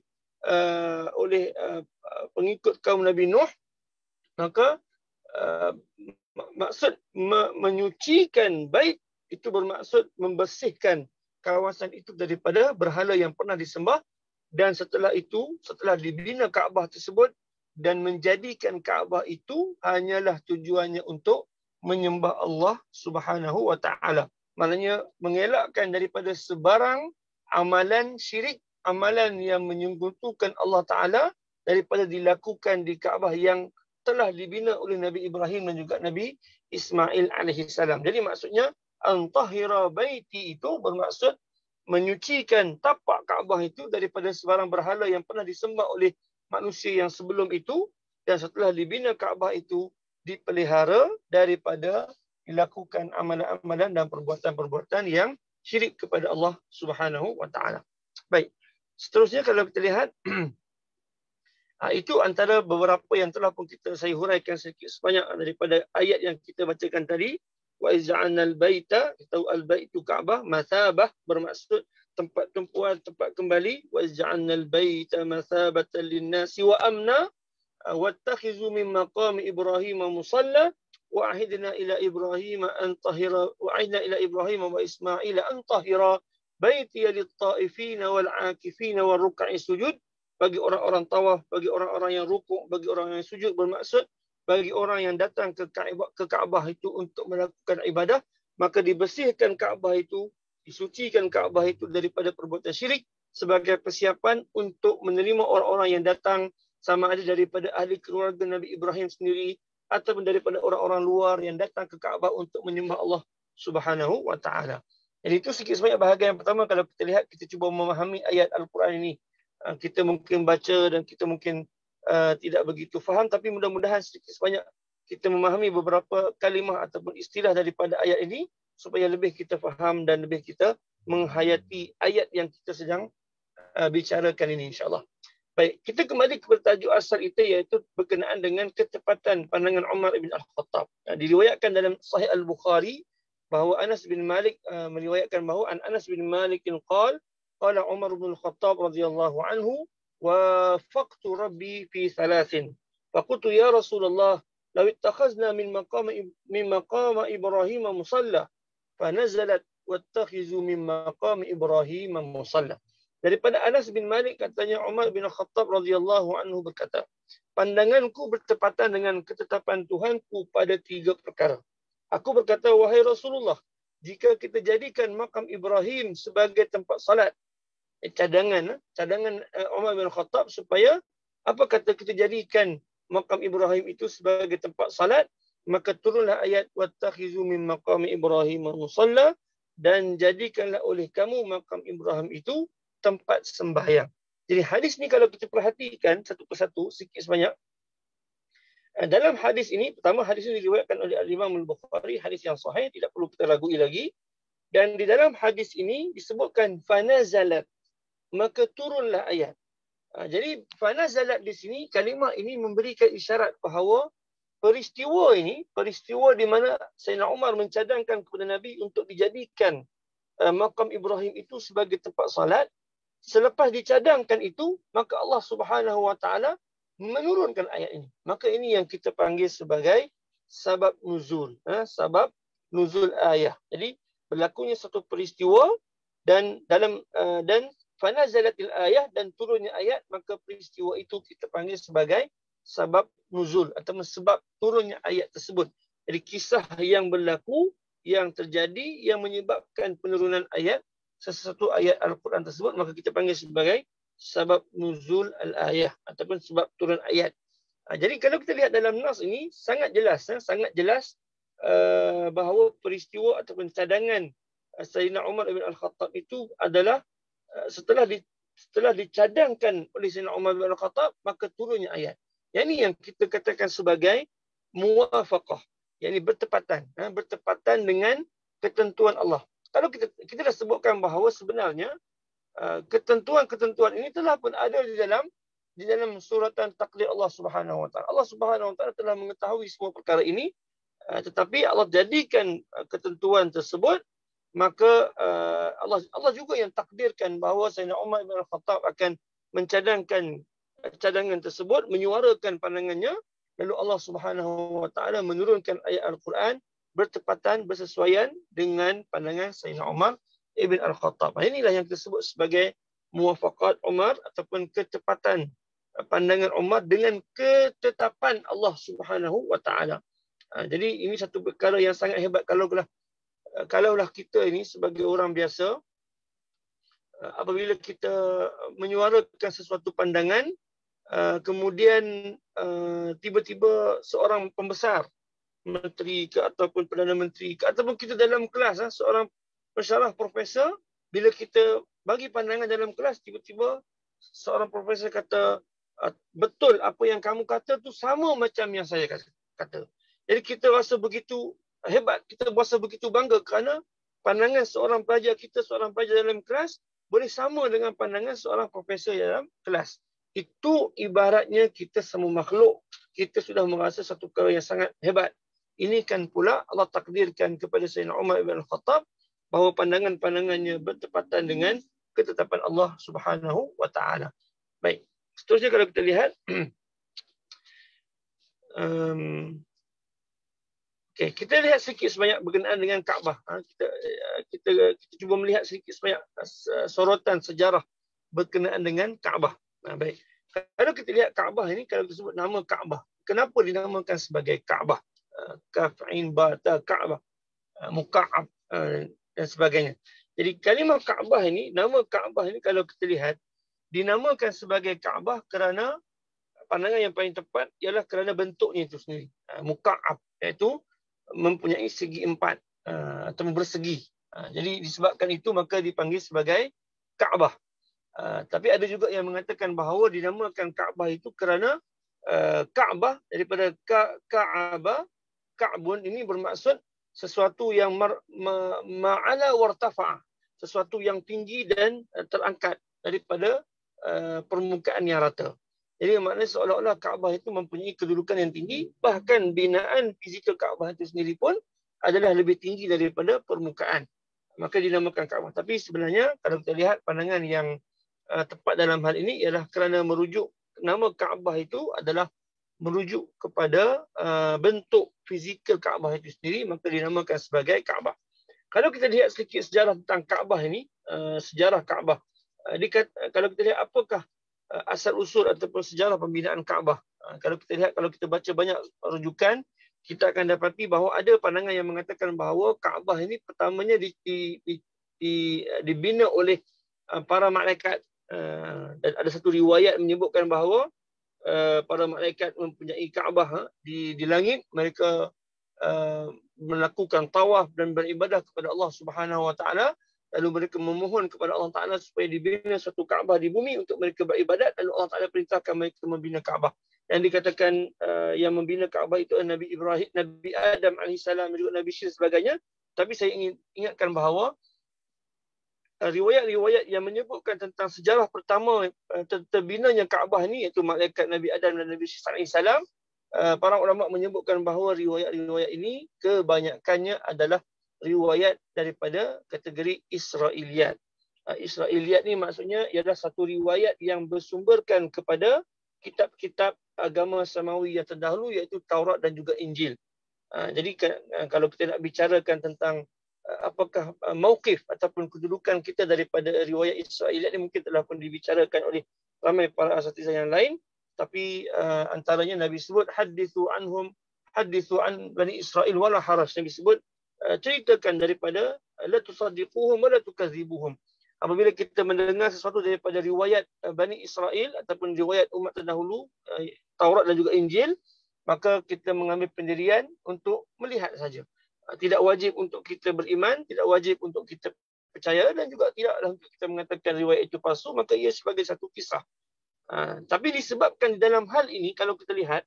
pengikut kaum Nabi Nuh. Maka maksud menyucikan bait itu bermaksud membersihkan kawasan itu daripada berhala yang pernah disembah, dan setelah itu, setelah dibina Kaabah tersebut dan menjadikan Kaabah itu hanyalah tujuannya untuk menyembah Allah Subhanahu wa taala. Maknanya mengelakkan daripada sebarang amalan syirik, amalan yang menyekutukan Allah Ta'ala daripada dilakukan di Kaabah yang telah dibina oleh Nabi Ibrahim dan juga Nabi Ismail alaihissalam. Jadi maksudnya antahira baiti itu bermaksud menyucikan tapak Kaabah itu daripada sebarang berhala yang pernah disembah oleh manusia yang sebelum itu, dan setelah dibina Kaabah itu dipelihara daripada dilakukan amalan-amalan dan perbuatan-perbuatan yang syirik kepada Allah Subhanahu wa taala. Baik. Seterusnya kalau kita lihat itu antara beberapa yang telah pun saya huraikan sedikit sebanyak daripada ayat yang kita bacakan tadi. Wa iz'anal baita, tahu al-bait itu Kaabah, mathabah bermaksud tempat tumpuan, tempat kembali. Wa iz'anal baita mathabatan lin-nasi wa amna wattakhizu min maqami Ibrahim musalla wa ahidna ila Ibrahim an tahira wa ahidna ila Ibrahim wa Ismail an tahira baiti lit-ta'ifin wal-'akifin war-ruk'i sujud. Bagi orang-orang tawaf, bagi orang-orang yang rukuk, bagi orang yang sujud, bermaksud bagi orang yang datang ke Kaabah itu untuk melakukan ibadah, maka dibersihkan Kaabah itu, disucikan Kaabah itu daripada perbuatan syirik sebagai persiapan untuk menerima orang-orang yang datang sama ada daripada ahli keluarga Nabi Ibrahim sendiri ataupun daripada orang-orang luar yang datang ke Kaabah untuk menyembah Allah Subhanahu wa taala. Jadi itu sikit sebanyak bahagian yang pertama. Kalau kita lihat, kita cuba memahami ayat Al-Quran ini. Kita mungkin baca dan kita mungkin tidak begitu faham, tapi mudah-mudahan sedikit sebanyak kita memahami beberapa kalimah ataupun istilah daripada ayat ini supaya lebih kita faham dan lebih kita menghayati ayat yang kita sedang bicarakan ini, insya-Allah. Baik, kita kembali kepada tajuk asal itu, iaitu berkenaan dengan ketepatan pandangan Umar bin Al-Khattab. Diriwayatkan dalam Sahih Al-Bukhari bahawa Anas bin Malik meriwayatkan bahawa Anas bin Malik qala Umar bin Al-Khattab radhiyallahu anhu wafaqtu rabbi fi thalathin faqultu ya Rasulullah law ittakhazna min maqam Ibrahim musalla fanazalat wattakhizu min maqam Ibrahim musalla. Daripada Anas bin Malik katanya Umar bin Khattab radhiyallahu anhu berkata, pandanganku bertepatan dengan ketetapan Tuhanku pada 3 perkara. Aku berkata, wahai Rasulullah, jika kita jadikan makam Ibrahim sebagai tempat salat, cadangan Umar bin Khattab supaya apa kata kita jadikan makam Ibrahim itu sebagai tempat salat, maka turunlah ayat wattakhizu min maqami Ibrahim musalla, dan jadikanlah oleh kamu makam Ibrahim itu tempat sembahyang. Jadi hadis ni kalau kita perhatikan satu persatu sikit sebanyak, dalam hadis ini, pertama hadis ini diriwayatkan oleh Al-Imam Al-Bukhari, hadis yang sahih, tidak perlu kita ragui lagi. Dan di dalam hadis ini disebutkan fanazalat, maka turunlah ayat. Jadi fanazalat di sini, kalimah ini memberikan isyarat bahawa peristiwa ini, peristiwa di mana Sayyidina Umar mencadangkan kepada Nabi untuk dijadikan makam Ibrahim itu sebagai tempat salat. Selepas dicadangkan itu, maka Allah Subhanahu wa taala menurunkan ayat ini. Maka ini yang kita panggil sebagai sabab nuzul, sabab nuzul ayat. Jadi berlakunya satu peristiwa dan fanazalatil ayat, dan turunnya ayat, maka peristiwa itu kita panggil sebagai sabab nuzul atau sebab turunnya ayat tersebut. Jadi kisah yang berlaku, yang terjadi, yang menyebabkan penurunan ayat, sesuatu ayat Al-Quran tersebut, maka kita panggil sebagai sebab nuzul al-ayah ataupun sebab turun ayat. Jadi kalau kita lihat dalam nas ini sangat jelas bahawa peristiwa ataupun cadangan Sayyidina Umar bin Al-Khattab itu adalah setelah dicadangkan oleh Sayyidina Umar bin Al-Khattab, maka turunnya ayat. Yang ini yang kita katakan sebagai muwafaqah, yakni bertepatan dengan ketentuan Allah. Kalau kita dah sebutkan bahawa sebenarnya ketentuan-ketentuan ini telah pun ada di dalam suratan takdir Allah Subhanahu wa taala. Allah Subhanahu wa taala telah mengetahui semua perkara ini, tetapi Allah jadikan ketentuan tersebut, maka Allah juga yang takdirkan bahawa Sayyidina Umar bin Al-Khattab akan mencadangkan cadangan tersebut, menyuarakan pandangannya, lalu Allah Subhanahu wa taala menurunkan ayat Al-Quran bersesuaian dengan pandangan Sayyidina Umar ibn Al-Khattab. Inilah yang disebut sebagai muwafaqat Umar ataupun ketepatan pandangan Umar dengan ketetapan Allah Subhanahu wa taala. Jadi ini satu perkara yang sangat hebat. Kalaulah kita ini sebagai orang biasa, apabila kita menyuarakan sesuatu pandangan, kemudian tiba-tiba seorang pembesar, menteri ke ataupun Perdana Menteri ke, ataupun kita dalam kelas, seorang pensyarah profesor, bila kita bagi pandangan dalam kelas, tiba-tiba seorang profesor kata, betul apa yang kamu kata tu sama macam yang saya kata. Jadi kita rasa begitu hebat, kita rasa begitu bangga kerana pandangan seorang pelajar dalam kelas boleh sama dengan pandangan seorang profesor dalam kelas. Itu ibaratnya kita semua makhluk, kita sudah merasa satu perkara yang sangat hebat. Ini kan pula Allah takdirkan kepada Sayyidina Umar bin Al-Khattab bahawa pandangan-pandangannya bertepatan dengan ketetapan Allah Subhanahu wa taala. Baik, seterusnya kalau kita lihat kita lihat sedikit sebanyak berkenaan dengan Kaabah. Kita cuba melihat sedikit sebanyak sorotan sejarah berkenaan dengan Kaabah. Baik. Kalau kita lihat Kaabah ini, kalau kita sebut nama Kaabah, kenapa dinamakan sebagai Kaabah? Kaf'in bata Kaabah, Muka'ab dan sebagainya. Jadi kalimah Kaabah ini, nama Kaabah ini kalau kita lihat dinamakan sebagai Kaabah kerana pandangan yang paling tepat ialah kerana bentuknya itu sendiri. Muka'ab, iaitu mempunyai segi empat atau bersegi. Jadi disebabkan itu maka dipanggil sebagai Kaabah. Tapi ada juga yang mengatakan bahawa dinamakan Kaabah itu kerana Kaabah daripada Ka'aba, Ka'bun ini bermaksud sesuatu yang ma'ala wartafa'a, sesuatu yang tinggi dan terangkat daripada permukaan yang rata. Jadi maknanya seolah-olah Kaabah itu mempunyai kedudukan yang tinggi, bahkan binaan fizikal Kaabah itu sendiri pun adalah lebih tinggi daripada permukaan. Maka dinamakan Kaabah. Tapi sebenarnya kalau kita lihat pandangan yang tepat dalam hal ini ialah kerana merujuk nama Kaabah itu adalah merujuk kepada bentuk fizikal Kaabah itu sendiri, maka dinamakan sebagai Kaabah. Kalau kita lihat sedikit sejarah tentang Kaabah ini, sejarah Kaabah, kalau kita lihat apakah asal-usul ataupun sejarah pembinaan Kaabah. Kalau kita lihat, kalau kita baca banyak rujukan, kita akan dapati bahawa ada pandangan yang mengatakan bahawa Kaabah ini pertamanya dibina oleh para malaikat. Dan ada satu riwayat menyebutkan bahawa para malaikat mempunyai Kaabah di langit. Mereka melakukan tawaf dan beribadah kepada Allah Subhanahu Wa Taala. Lalu mereka memohon kepada Allah Ta'ala supaya dibina suatu Kaabah di bumi untuk mereka beribadat. Lalu Allah Ta'ala perintahkan mereka membina Kaabah. Dan dikatakan yang membina Kaabah itu Nabi Ibrahim, Nabi Adam AS, juga Nabi Syir sebagainya. Tapi saya ingin ingatkan bahawa riwayat-riwayat yang menyebutkan tentang sejarah pertama terbinanya Kaabah ini, iaitu malaikat Nabi Adam dan Nabi Syir AS, para ulama menyebutkan bahawa riwayat-riwayat ini kebanyakannya adalah riwayat daripada kategori Israiliyat. Israiliyat ni maksudnya ialah satu riwayat yang bersumberkan kepada kitab-kitab agama samawi yang terdahulu, iaitu Taurat dan juga Injil. Jadi kalau kita nak bicarakan tentang apakah mauqif ataupun kedudukan kita daripada riwayat Israiliyat ni, mungkin telah pun dibicarakan oleh ramai para asatizah yang lain. Tapi antaranya Nabi sebut hadithu an Bani Israel wala haraj. Nabi sebut ceritakan daripada la tusaddiquhum wa la tukadzibuhum. Apabila kita mendengar sesuatu daripada riwayat Bani Israel ataupun riwayat umat terdahulu, Taurat dan juga Injil, maka kita mengambil pendirian untuk melihat saja. Tidak wajib untuk kita beriman, tidak wajib untuk kita percaya, dan juga tidaklah untuk kita mengatakan riwayat itu palsu, maka ia sebagai satu kisah. Tapi disebabkan dalam hal ini, kalau kita lihat,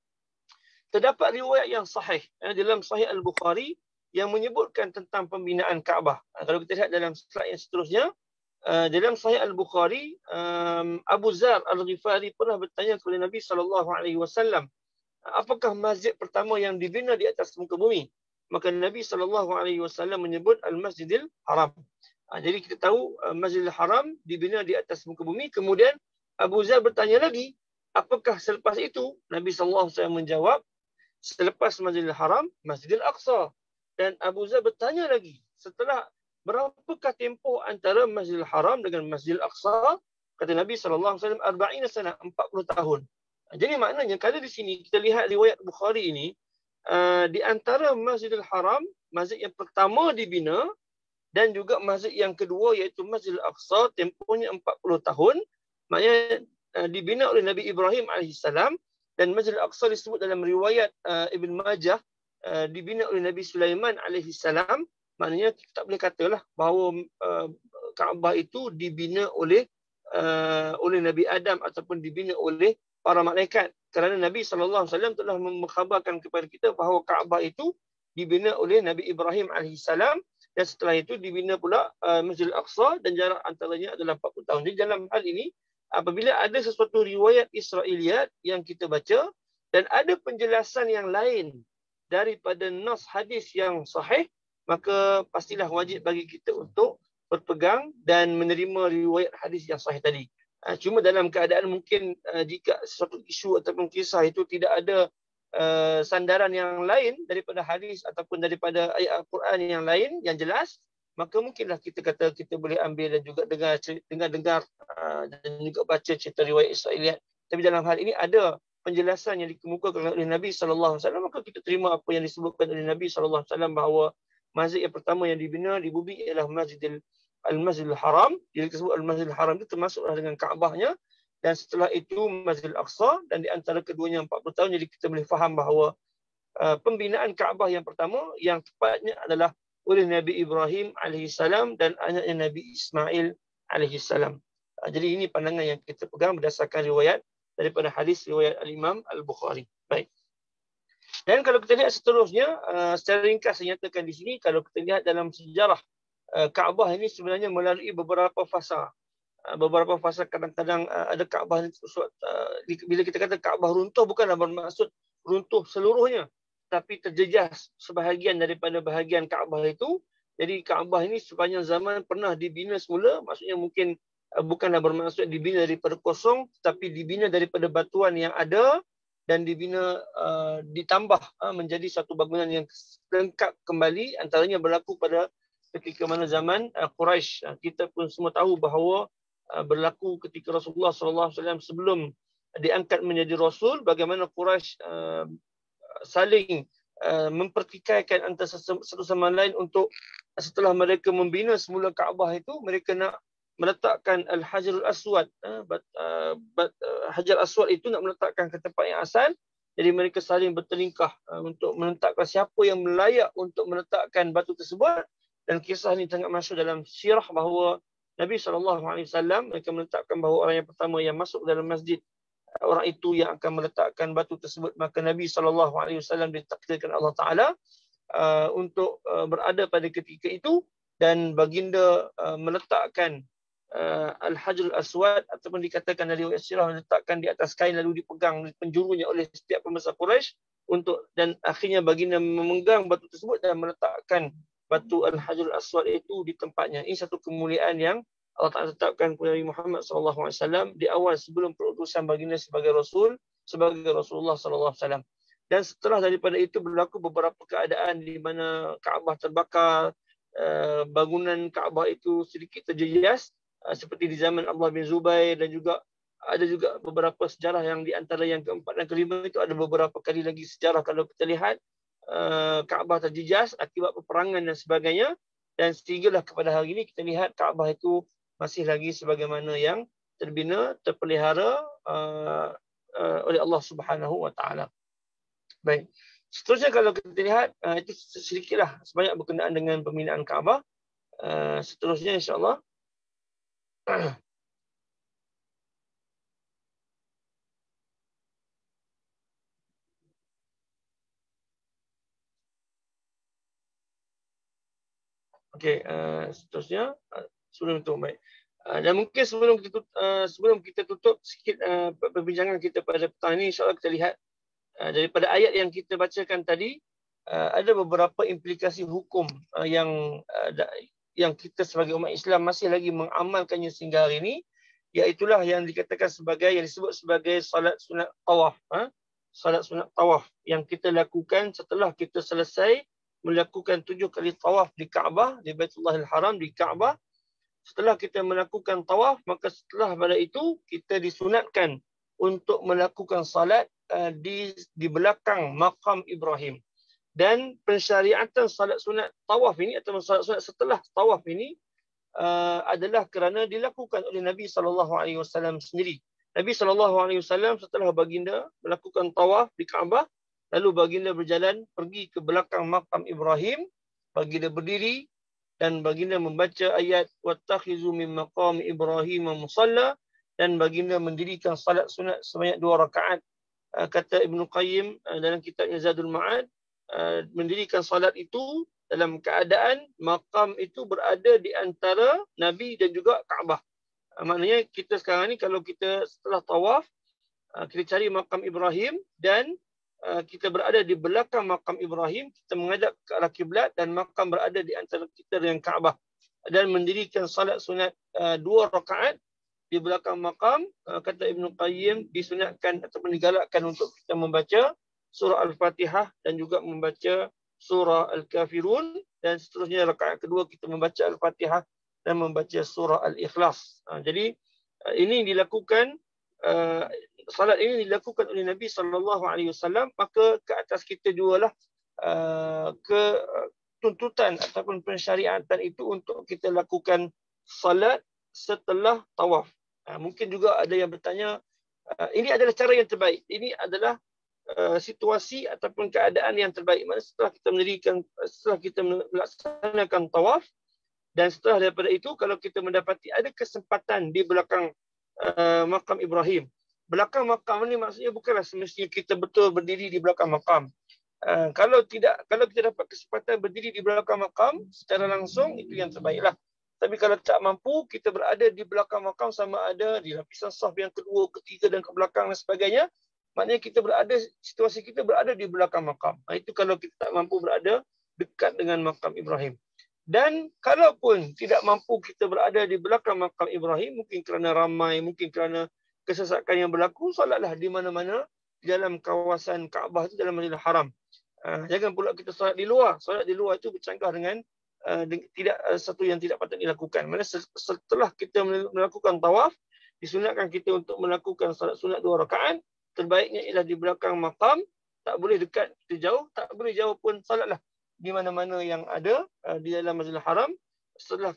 terdapat riwayat yang sahih dalam Sahih Al-Bukhari yang menyebutkan tentang pembinaan Kaabah. Kalau kita lihat dalam slide yang seterusnya, dalam Sahih Al-Bukhari, Abu Zar Al-Ghifari pernah bertanya kepada Nabi SAW, apakah masjid pertama yang dibina di atas muka bumi? Maka Nabi SAW menyebut Al-Masjidil Haram. Jadi kita tahu Masjidil Haram dibina di atas muka bumi. Kemudian Abu Zar bertanya lagi, apakah selepas itu? Nabi SAW menjawab, selepas Masjidil Haram, Masjidil Aqsa. Dan Abu Zar bertanya lagi, setelah berapakah tempoh antara Masjidil Haram dengan Masjidil Aqsa? Kata Nabi SAW, 40 sana, 40 tahun. Jadi maknanya, kalau di sini kita lihat riwayat Bukhari ini, di antara Masjidil Haram, masjid yang pertama dibina, dan juga masjid yang kedua, iaitu Masjidil Aqsa, tempohnya 40 tahun. Maknanya dibina oleh Nabi Ibrahim AS, dan Masjidil Aqsa disebut dalam riwayat Ibn Majah, dibina oleh Nabi Sulaiman AS. Maknanya kita tak boleh katalah bahawa Kaabah itu dibina oleh Nabi Adam ataupun dibina oleh para malaikat. Kerana Nabi SAW telah mengkhabarkan kepada kita bahawa Kaabah itu dibina oleh Nabi Ibrahim AS, dan setelah itu dibina pula Masjidil Aqsa, dan jarak antaranya adalah 40 tahun. Jadi dalam hal ini, apabila ada sesuatu riwayat Israiliyat yang kita baca dan ada penjelasan yang lain daripada nas hadis yang sahih, maka pastilah wajib bagi kita untuk berpegang dan menerima riwayat hadis yang sahih tadi. Cuma dalam keadaan mungkin jika sesuatu isu ataupun kisah itu tidak ada sandaran yang lain daripada hadis ataupun daripada ayat Al-Quran yang lain yang jelas, maka mungkinlah kita kata kita boleh ambil dan juga dengar dan juga baca cerita riwayat Israiliyat. Tapi dalam hal ini ada penjelasan yang dikemukakan oleh Nabi SAW, maka kita terima apa yang disebutkan oleh Nabi SAW bahawa masjid yang pertama yang dibina di bumi ialah Al-Masjidil Haram. Jadi disebut Al-Masjidil Haram itu termasuklah dengan Kaabahnya. dan setelah itu Masjidil Aqsa, dan di antara keduanya 40 tahun. Jadi kita boleh faham bahawa pembinaan Kaabah yang pertama yang tepatnya adalah oleh Nabi Ibrahim alaihissalam dan anaknya Nabi Ismail alaihissalam. Jadi ini pandangan yang kita pegang berdasarkan riwayat daripada hadis riwayat Al-Imam Al-Bukhari. Baik. Dan kalau kita lihat seterusnya, secara ringkas saya nyatakan di sini, kalau kita lihat dalam sejarah Kaabah ini sebenarnya melalui beberapa fasa. Beberapa fasa kadang-kadang ada Kaabah bila kita kata Kaabah runtuh bukanlah bermaksud runtuh seluruhnya, tapi terjejas sebahagian daripada bahagian Kaabah itu. Jadi Kaabah ini sepanjang zaman pernah dibina semula, maksudnya mungkin bukanlah bermaksud dibina daripada kosong, tapi dibina daripada batuan yang ada dan dibina ditambah menjadi satu bangunan yang lengkap kembali. Antaranya berlaku pada ketika mana zaman Quraisy. Kita pun semua tahu bahawa berlaku ketika Rasulullah SAW sebelum diangkat menjadi Rasul, bagaimana Quraisy saling mempertikaikan antara satu sama lain untuk setelah mereka membina semula Kaabah itu, mereka nak meletakkan Al-Hajarul Aswad. Hajar Aswad itu nak meletakkan ke tempat yang asal. Jadi mereka saling bertelingkah untuk menetapkan siapa yang layak untuk meletakkan batu tersebut. Dan kisah ini sangat masyhur dalam sirah bahawa Nabi SAW mereka menetapkan bahawa orang yang pertama yang masuk dalam masjid, orang itu yang akan meletakkan batu tersebut. Maka Nabi SAW ditakdirkan Allah Ta'ala untuk berada pada ketika itu, dan baginda meletakkan Al-Hajarul Aswad, ataupun dikatakan dari riwayat sirah meletakkan di atas kain lalu dipegang penjurunya oleh setiap pembesar Quraisy dan akhirnya baginda memegang batu tersebut dan meletakkan batu Al-Hajarul Aswad itu di tempatnya. Ini satu kemuliaan yang Allah Ta'ala tetapkan kepada Nabi Muhammad SAW di awal sebelum perutusan baginda sebagai Rasul, sebagai Rasulullah SAW. Dan setelah daripada itu berlaku beberapa keadaan di mana Kaabah terbakar, bangunan Kaabah itu sedikit terjejas, seperti di zaman Abdullah bin Zubair, dan juga ada juga beberapa sejarah yang di antara yang keempat dan kelima itu ada beberapa kali lagi sejarah kalau kita lihat Kaabah terjejas akibat peperangan dan sebagainya, dan sehinggalah kepada hari ini kita lihat Kaabah itu masih lagi sebagaimana yang terbina, terpelihara oleh Allah Subhanahu Wa Taala. Baik. Seterusnya kalau kita lihat itu sedikitlah sebanyak berkenaan dengan pembinaan Kaabah. Seterusnya insya-Allah okey, seterusnya sebelum itu baik. Dan mungkin sebelum kita tutup sikit perbincangan kita pada petang ini, insya-Allah kita lihat daripada ayat yang kita bacakan tadi, ada beberapa implikasi hukum yang kita sebagai umat Islam masih lagi mengamalkannya sehingga hari ini, iaitulah yang dikatakan sebagai, yang disebut sebagai salat sunat tawaf. Salat sunat tawaf yang kita lakukan setelah kita selesai melakukan 7 kali tawaf di Kaabah, di Baitullahil Haram, di Kaabah. Setelah kita melakukan tawaf, maka setelah pada itu kita disunatkan untuk melakukan salat di belakang makam Ibrahim. Dan pensyariatan salat sunat tawaf ini atau salat sunat setelah tawaf ini adalah kerana dilakukan oleh Nabi SAW sendiri. Nabi SAW setelah baginda melakukan tawaf di Kaabah, lalu baginda berjalan pergi ke belakang makam Ibrahim, baginda berdiri dan baginda membaca ayat wattakhizu min maqam Ibrahim musalla, dan baginda mendirikan salat sunat sebanyak 2 rakaat. Kata Ibnu Qayyim dalam kitabnya Zadul Ma'ad, mendirikan salat itu dalam keadaan makam itu berada di antara Nabi dan juga Kaabah. Maknanya kita sekarang ni kalau kita setelah tawaf, kita cari makam Ibrahim dan kita berada di belakang makam Ibrahim, kita menghadap ke arah kiblat dan makam berada di antara kita dengan Kaabah, dan mendirikan salat sunat 2 rakaat di belakang makam. Kata Ibnu Qayyim, disunatkan ataupun digalakkan untuk kita membaca surah Al-Fatihah dan juga membaca surah Al-Kafirun, dan seterusnya rakaat kedua kita membaca Al-Fatihah dan membaca surah Al-Ikhlas. Jadi ini dilakukan, salat ini dilakukan oleh Nabi SAW, maka ke atas kita jugalah ke tuntutan ataupun pensyariatan itu untuk kita lakukan salat setelah tawaf. Mungkin juga ada yang bertanya, ini adalah cara yang terbaik. Ini adalah situasi ataupun keadaan yang terbaik. Maksudnya setelah kita melaksanakan tawaf, dan setelah daripada itu, kalau kita mendapati ada kesempatan di belakang makam Ibrahim. Belakang makam ni maksudnya bukanlah semestinya kita betul berdiri di belakang makam. Kalau kita dapat kesempatan berdiri di belakang makam secara langsung, itu yang terbaiklah. Tapi kalau tak mampu, kita berada di belakang makam, sama ada di lapisan saf yang kedua, ketiga dan ke belakang dan sebagainya. Maknanya situasi kita berada di belakang makam. Itu kalau kita tak mampu berada dekat dengan makam Ibrahim. Dan kalaupun tidak mampu kita berada di belakang makam Ibrahim, mungkin kerana ramai, mungkin kerana kesesakan yang berlaku, solatlah di mana-mana di dalam kawasan Kaabah itu, dalam Masjidil Haram. Jangan pula kita solat di luar. Solat di luar itu bercanggah dengan satu yang tidak patut dilakukan. Maksudnya setelah kita melakukan tawaf, disunatkan kita untuk melakukan solat sunat 2 rakaat. Terbaiknya ialah di belakang makam. Tak boleh dekat, kita jauh. Tak boleh jauh pun, solatlah di mana-mana yang ada di dalam Masjidil Haram setelah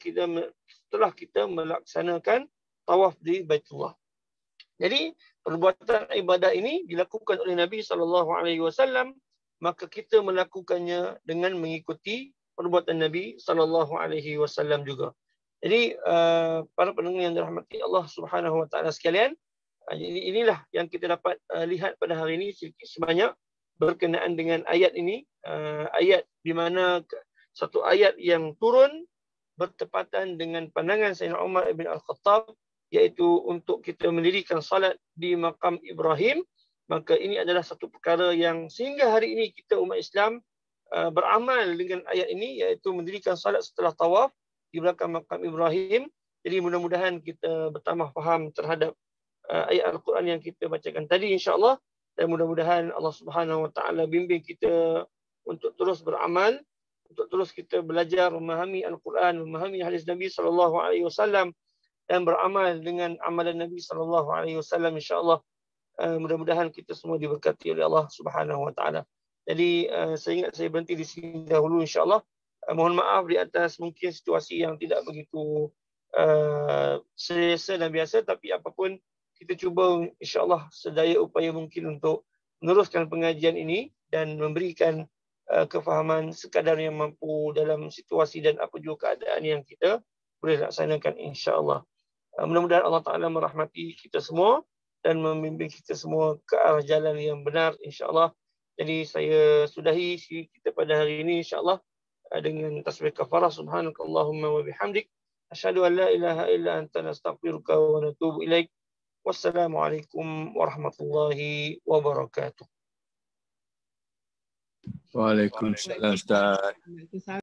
kita melaksanakan tawaf di Baitullah. Jadi perbuatan ibadah ini dilakukan oleh Nabi SAW, maka kita melakukannya dengan mengikuti perbuatan Nabi SAW juga. Jadi para pendengar yang dirahmati Allah Subhanahu Wa Taala sekalian, inilah yang kita dapat lihat pada hari ini sedikit sebanyak berkenaan dengan ayat ini. Ayat di mana satu ayat yang turun bertepatan dengan pandangan Sayyidina Umar ibn Al-Khattab, iaitu untuk kita mendirikan salat di makam Ibrahim. Maka ini adalah satu perkara yang sehingga hari ini kita umat Islam beramal dengan ayat ini, iaitu mendirikan salat setelah tawaf di belakang makam Ibrahim. Jadi mudah-mudahan kita bertambah faham terhadap ayat Al-Quran yang kita bacakan tadi, insya-Allah, dan mudah-mudahan Allah Subhanahu Wa Taala bimbing kita untuk terus beramal, untuk terus kita belajar memahami Al-Quran, memahami hadis Nabi SAW, dan beramal dengan amalan Nabi SAW, insya-Allah. Mudah-mudahan kita semua diberkati oleh Allah Subhanahu Wa Taala. Jadi saya ingat saya berhenti di sini dahulu, insya-Allah. Mohon maaf di atas mungkin situasi yang tidak begitu selesa dan biasa, tapi apapun kita cuba insya-Allah sedaya upaya mungkin untuk meneruskan pengajian ini dan memberikan kefahaman sekadar yang mampu dalam situasi dan apa juga keadaan yang kita boleh laksanakan, insya-Allah. Mudah-mudahan Allah Ta'ala merahmati kita semua dan membimbing kita semua ke arah jalan yang benar, insya-Allah. Jadi saya sudahi kita pada hari ini, insya-Allah, dengan tasbih kafarah. Subhanakallahumma wa bihamdik, asyhadu an la ilaha illa anta, nastaghfiruka wa natubu ilaik. Wassalamualaikum warahmatullahi wabarakatuh. Waalaikumsalam, Ustaz.